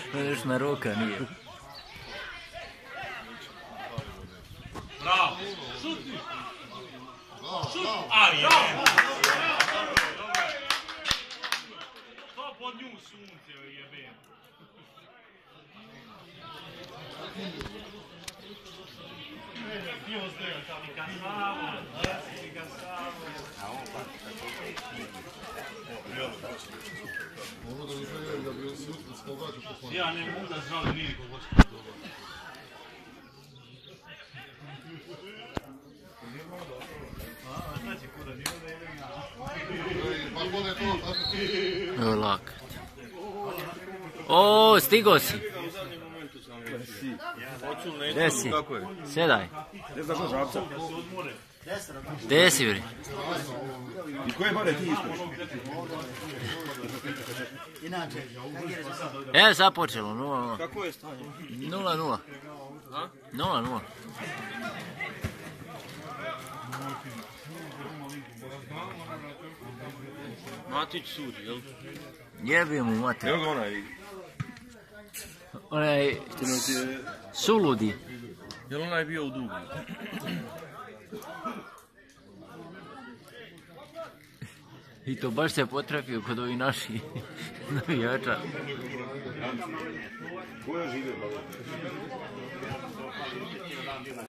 Još na roka nije. Bravo! Šuti! Šuti! Ali je! To pod nju sunce jebem. Ja ne mogu da znam da nije kod vas dobro. Evo lak. O, stigo si. Gdje si? Sjedaj. Gdje si, vri? I koje bare ti ispred? Evo započelo, 0-0. Kako je stanje? 0-0. 0-0. Matić sudi, jel? Jebi mu mater. Evo ga onaj. Onaj suludi. Jel onaj bio u dugu? I to baš se potrafio kod ovih naših navijača. Koja žive?